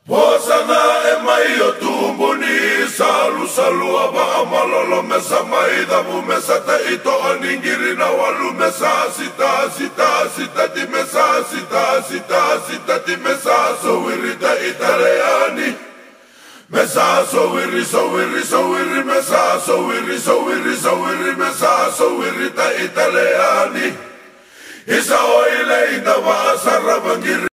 Posana e mai o tumbuni salu salu aba amalolo mesa mai da bu mesa te ito aningiri na walu mesa sita sita sita di mesa sita sita sita di mesa so wirita italiani mesa so wiri mesa so wiri mesa so wirita italiani isa oile ida va sarabangiri